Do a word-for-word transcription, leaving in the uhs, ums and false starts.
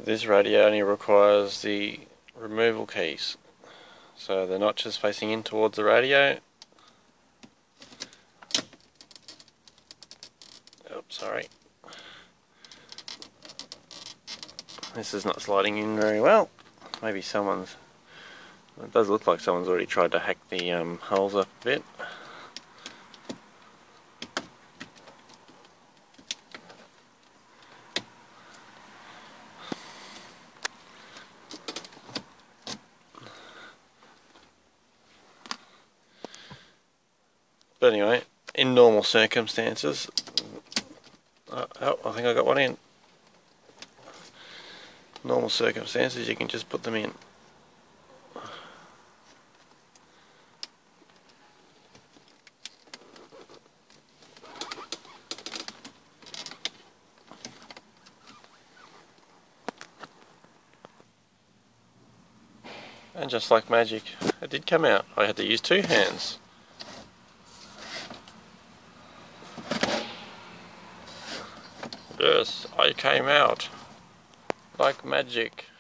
This radio only requires the removal keys, so the notch is facing in towards the radio. Oops, sorry. This is not sliding in very well. Maybe someone's... It does look like someone's already tried to hack the um, holes up a bit. But anyway, in normal circumstances, uh, oh, I think I got one in. Normal circumstances, you can just put them in. And just like magic, it did come out. I had to use two hands. Yes, I came out like magic.